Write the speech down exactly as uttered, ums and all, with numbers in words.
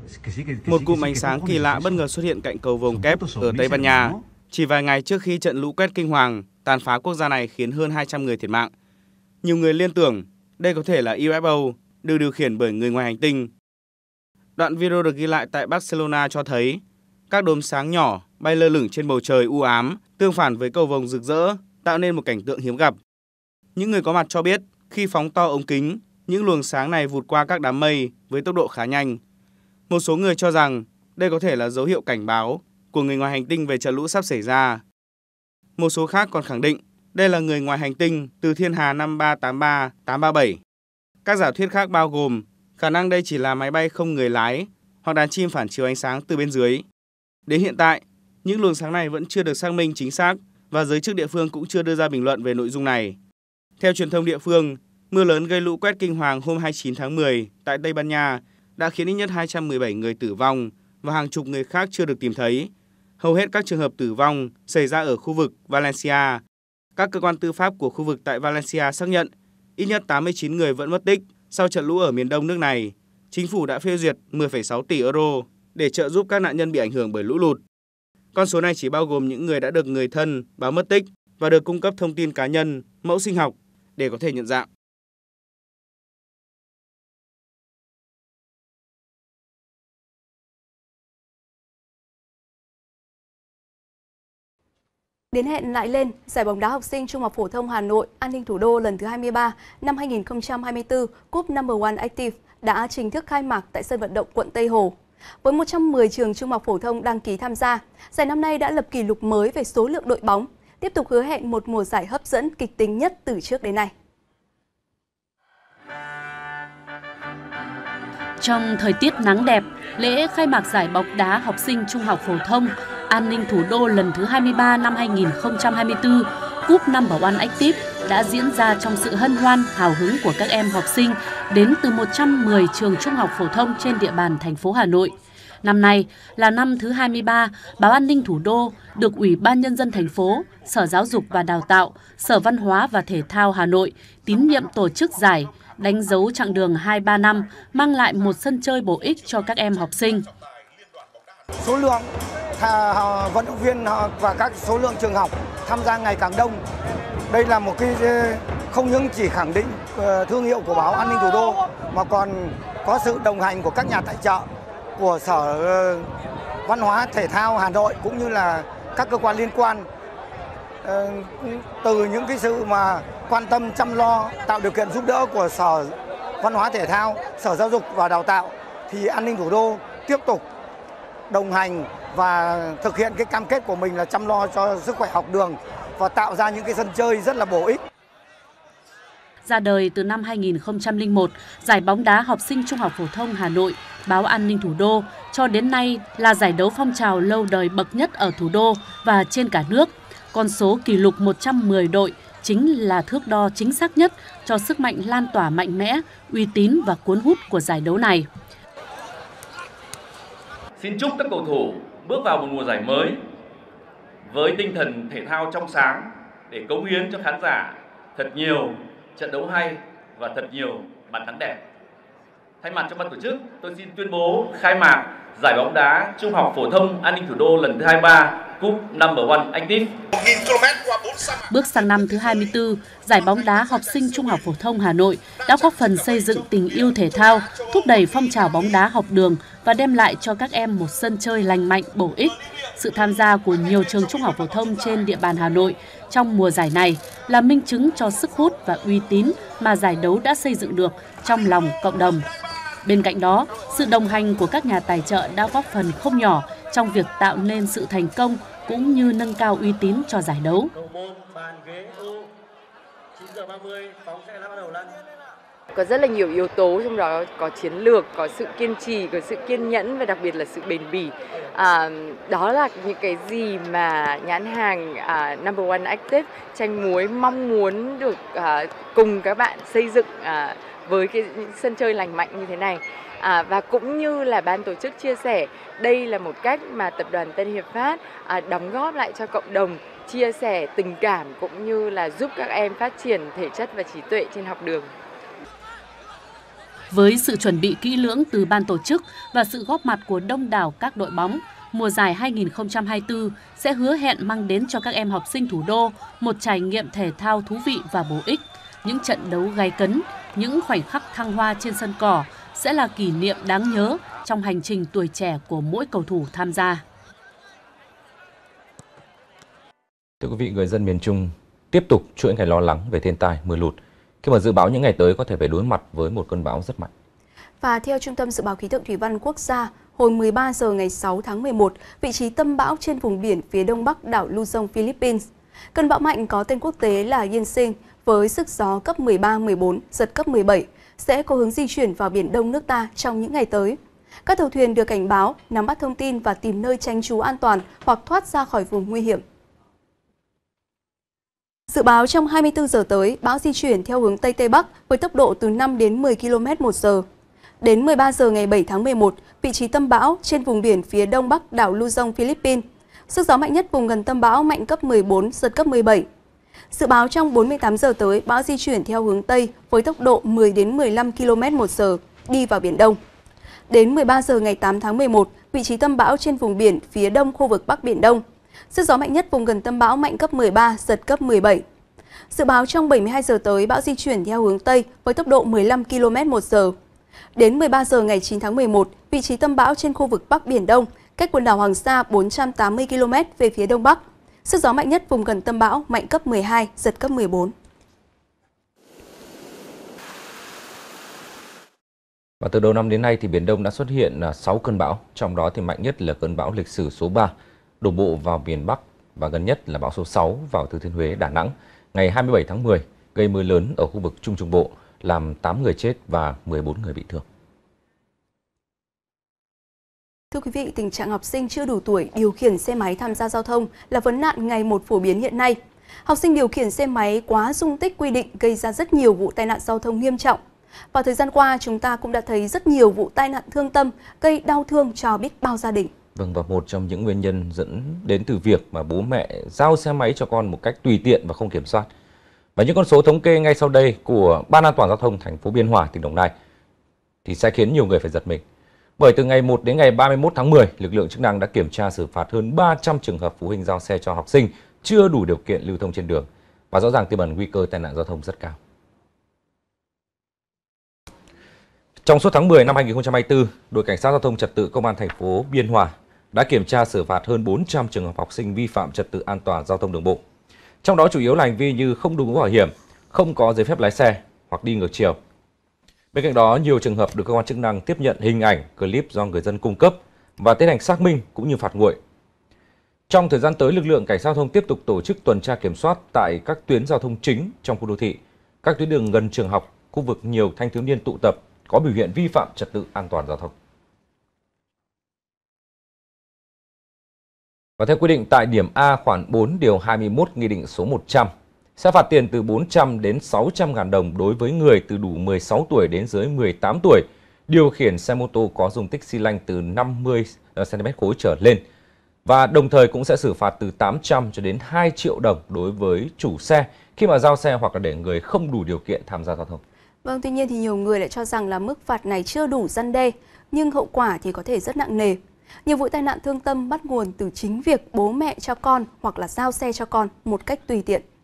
Một cụm ánh sáng kỳ lạ bất ngờ xuất hiện cạnh cầu vồng kép ở Tây Ban Nha, chỉ vài ngày trước khi trận lũ quét kinh hoàng tàn phá quốc gia này khiến hơn hai trăm người thiệt mạng. Nhiều người liên tưởng đây có thể là u ép o được điều khiển bởi người ngoài hành tinh. Đoạn video được ghi lại tại Barcelona cho thấy các đốm sáng nhỏ bay lơ lửng trên bầu trời u ám, tương phản với cầu vồng rực rỡ, tạo nên một cảnh tượng hiếm gặp. Những người có mặt cho biết khi phóng to ống kính, những luồng sáng này vụt qua các đám mây với tốc độ khá nhanh. Một số người cho rằng đây có thể là dấu hiệu cảnh báo của người ngoài hành tinh về trận lũ sắp xảy ra. Một số khác còn khẳng định đây là người ngoài hành tinh từ thiên hà năm ba tám ba tám ba bảy. Các giả thuyết khác bao gồm khả năng đây chỉ là máy bay không người lái hoặc đàn chim phản chiếu ánh sáng từ bên dưới. Đến hiện tại, những luồng sáng này vẫn chưa được xác minh chính xác và giới chức địa phương cũng chưa đưa ra bình luận về nội dung này. Theo truyền thông địa phương, mưa lớn gây lũ quét kinh hoàng hôm hai mươi chín tháng mười tại Tây Ban Nha đã khiến ít nhất hai trăm mười bảy người tử vong và hàng chục người khác chưa được tìm thấy. Hầu hết các trường hợp tử vong xảy ra ở khu vực Valencia. Các cơ quan tư pháp của khu vực tại Valencia xác nhận ít nhất tám mươi chín người vẫn mất tích sau trận lũ ở miền đông nước này. Chính phủ đã phê duyệt mười phẩy sáu tỷ euro để trợ giúp các nạn nhân bị ảnh hưởng bởi lũ lụt. Con số này chỉ bao gồm những người đã được người thân báo mất tích và được cung cấp thông tin cá nhân, mẫu sinh học để có thể nhận dạng. Đến hẹn lại lên, giải bóng đá học sinh Trung học phổ thông Hà Nội An ninh thủ đô lần thứ hai mươi ba năm hai nghìn không trăm hai mươi tư, Cúp Number One Active đã chính thức khai mạc tại sân vận động quận Tây Hồ. Với một trăm mười trường trung học phổ thông đăng ký tham gia, giải năm nay đã lập kỷ lục mới về số lượng đội bóng, tiếp tục hứa hẹn một mùa giải hấp dẫn kịch tính nhất từ trước đến nay. Trong thời tiết nắng đẹp, lễ khai mạc giải bóng đá học sinh trung học phổ thông An ninh thủ đô lần thứ hai mươi ba năm hai nghìn không trăm hai mươi tư, Cúp Number One Active đã diễn ra trong sự hân hoan, hào hứng của các em học sinh đến từ một trăm mười trường trung học phổ thông trên địa bàn thành phố Hà Nội. Năm nay là năm thứ hai mươi ba, Báo An ninh Thủ đô được Ủy ban Nhân dân thành phố, Sở Giáo dục và Đào tạo, Sở Văn hóa và Thể thao Hà Nội tín nhiệm tổ chức giải, đánh dấu chặng đường hai mươi ba năm, mang lại một sân chơi bổ ích cho các em học sinh. Số lượng vận động viên và các số lượng trường học tham gia ngày càng đông. Đây là một cái không những chỉ khẳng định thương hiệu của Báo An ninh Thủ đô mà còn có sự đồng hành của các nhà tài trợ, của Sở Văn hóa Thể thao Hà Nội cũng như là các cơ quan liên quan. Từ những cái sự mà quan tâm chăm lo, tạo điều kiện giúp đỡ của Sở Văn hóa Thể thao, Sở Giáo dục và Đào tạo thì An ninh Thủ đô tiếp tục đồng hành và thực hiện cái cam kết của mình là chăm lo cho sức khỏe học đường và tạo ra những cái sân chơi rất là bổ ích. Ra đời từ năm hai nghìn không trăm lẻ một, giải bóng đá học sinh trung học phổ thông Hà Nội, Báo An ninh Thủ đô cho đến nay là giải đấu phong trào lâu đời bậc nhất ở thủ đô và trên cả nước. Con số kỷ lục một trăm mười đội chính là thước đo chính xác nhất cho sức mạnh lan tỏa mạnh mẽ, uy tín và cuốn hút của giải đấu này. Xin chúc các cầu thủ bước vào một mùa giải mới với tinh thần thể thao trong sáng để cống hiến cho khán giả thật nhiều trận đấu hay và thật nhiều bàn thắng đẹp. Thay mặt cho ban tổ chức, tôi xin tuyên bố khai mạc giải bóng đá Trung học phổ thông An ninh Thủ đô lần thứ hai mươi ba, Cúp Number One Active. Bước sang năm thứ hai mươi tư, giải bóng đá học sinh Trung học phổ thông Hà Nội đã góp phần xây dựng tình yêu thể thao, thúc đẩy phong trào bóng đá học đường và đem lại cho các em một sân chơi lành mạnh, bổ ích. Sự tham gia của nhiều trường trung học phổ thông trên địa bàn Hà Nội trong mùa giải này là minh chứng cho sức hút và uy tín mà giải đấu đã xây dựng được trong lòng cộng đồng. Bên cạnh đó, sự đồng hành của các nhà tài trợ đã góp phần không nhỏ trong việc tạo nên sự thành công cũng như nâng cao uy tín cho giải đấu. Có rất là nhiều yếu tố, trong đó có chiến lược, có sự kiên trì, có sự kiên nhẫn và đặc biệt là sự bền bỉ. À, đó là những cái gì mà nhãn hàng à, Number One Active Tranh Muối mong muốn được à, cùng các bạn xây dựng à, với cái sân chơi lành mạnh như thế này. À, và cũng như là ban tổ chức chia sẻ, đây là một cách mà tập đoàn Tân Hiệp Phát à, đóng góp lại cho cộng đồng, chia sẻ tình cảm cũng như là giúp các em phát triển thể chất và trí tuệ trên học đường. Với sự chuẩn bị kỹ lưỡng từ ban tổ chức và sự góp mặt của đông đảo các đội bóng, mùa giải hai nghìn không trăm hai mươi tư sẽ hứa hẹn mang đến cho các em học sinh thủ đô một trải nghiệm thể thao thú vị và bổ ích. Những trận đấu gay cấn, những khoảnh khắc thăng hoa trên sân cỏ sẽ là kỷ niệm đáng nhớ trong hành trình tuổi trẻ của mỗi cầu thủ tham gia. Thưa quý vị, người dân miền Trung tiếp tục chuỗi ngày lo lắng về thiên tai, mưa lụt khi mà dự báo những ngày tới có thể phải đối mặt với một cơn bão rất mạnh. Và theo Trung tâm Dự báo Khí tượng Thủy văn Quốc gia, hồi mười ba giờ ngày sáu tháng mười một, vị trí tâm bão trên vùng biển phía đông bắc đảo Luzon, Philippines. Cơn bão mạnh có tên quốc tế là Yensing với sức gió cấp mười ba, mười bốn, giật cấp mười bảy, sẽ có hướng di chuyển vào biển đông nước ta trong những ngày tới. Các tàu thuyền được cảnh báo, nắm bắt thông tin và tìm nơi tránh trú an toàn hoặc thoát ra khỏi vùng nguy hiểm. Dự báo trong hai mươi tư giờ tới, bão di chuyển theo hướng Tây Tây Bắc với tốc độ từ năm đến mười ki lô mét một giờ. Đến mười ba giờ ngày bảy tháng mười một, vị trí tâm bão trên vùng biển phía đông bắc đảo Luzon, Philippines. Sức gió mạnh nhất vùng gần tâm bão mạnh cấp mười bốn, giật cấp mười bảy. Dự báo trong bốn mươi tám giờ tới, bão di chuyển theo hướng Tây với tốc độ mười đến mười lăm ki lô mét một giờ, đi vào Biển Đông. Đến mười ba giờ ngày tám tháng mười một, vị trí tâm bão trên vùng biển phía đông khu vực Bắc Biển Đông. Sức gió mạnh nhất vùng gần tâm bão mạnh cấp mười ba, giật cấp mười bảy. Dự báo trong bảy mươi hai giờ tới, bão di chuyển theo hướng Tây với tốc độ mười lăm ki lô mét một giờ. Đến mười ba giờ ngày chín tháng mười một, vị trí tâm bão trên khu vực Bắc Biển Đông, cách quần đảo Hoàng Sa bốn trăm tám mươi ki lô mét về phía đông bắc. Sức gió mạnh nhất vùng gần tâm bão mạnh cấp mười hai, giật cấp mười bốn. Và từ đầu năm đến nay thì Biển Đông đã xuất hiện sáu cơn bão, trong đó thì mạnh nhất là cơn bão lịch sử số ba đổ bộ vào miền Bắc và gần nhất là bão số sáu vào Thừa Thiên Huế, Đà Nẵng ngày hai mươi bảy tháng mười, gây mưa lớn ở khu vực Trung Trung Bộ, làm tám người chết và mười bốn người bị thương. Thưa quý vị, tình trạng học sinh chưa đủ tuổi điều khiển xe máy tham gia giao thông là vấn nạn ngày một phổ biến hiện nay. Học sinh điều khiển xe máy quá dung tích quy định gây ra rất nhiều vụ tai nạn giao thông nghiêm trọng. Vào thời gian qua, chúng ta cũng đã thấy rất nhiều vụ tai nạn thương tâm gây đau thương cho biết bao gia đình. Vâng, và một trong những nguyên nhân dẫn đến từ việc mà bố mẹ giao xe máy cho con một cách tùy tiện và không kiểm soát. Và những con số thống kê ngay sau đây của Ban An toàn giao thông thành phố Biên Hòa, tỉnh Đồng Nai thì sẽ khiến nhiều người phải giật mình. Bởi từ ngày một đến ngày ba mươi mốt tháng mười, lực lượng chức năng đã kiểm tra xử phạt hơn ba trăm trường hợp phụ huynh giao xe cho học sinh chưa đủ điều kiện lưu thông trên đường, và rõ ràng tiềm ẩn nguy cơ tai nạn giao thông rất cao. Trong suốt tháng mười năm hai nghìn không trăm hai mươi tư, đội cảnh sát giao thông trật tự công an thành phố Biên Hòa đã kiểm tra xử phạt hơn bốn trăm trường hợp học sinh vi phạm trật tự an toàn giao thông đường bộ. Trong đó chủ yếu là hành vi như không đội mũ bảo hiểm, không có giấy phép lái xe hoặc đi ngược chiều. Bên cạnh đó, nhiều trường hợp được cơ quan chức năng tiếp nhận hình ảnh, clip do người dân cung cấp và tiến hành xác minh cũng như phạt nguội. Trong thời gian tới, lực lượng cảnh sát giao thông tiếp tục tổ chức tuần tra kiểm soát tại các tuyến giao thông chính trong khu đô thị, các tuyến đường gần trường học, khu vực nhiều thanh thiếu niên tụ tập có biểu hiện vi phạm trật tự an toàn giao thông. Và theo quy định tại điểm A khoản bốn điều hai mươi mốt Nghị định số một trăm, sẽ phạt tiền từ bốn trăm đến sáu trăm ngàn đồng đối với người từ đủ mười sáu tuổi đến dưới mười tám tuổi điều khiển xe mô tô có dung tích xi lanh từ năm mươi xăng ti mét khối trở lên, và đồng thời cũng sẽ xử phạt từ tám trăm cho đến hai triệu đồng đối với chủ xe khi mà giao xe hoặc là để người không đủ điều kiện tham gia giao thông. Vâng, tuy nhiên thì nhiều người lại cho rằng là mức phạt này chưa đủ răn đe, nhưng hậu quả thì có thể rất nặng nề. Nhiều vụ tai nạn thương tâm bắt nguồn từ chính việc bố mẹ cho con hoặc là giao xe cho con một cách tùy tiện.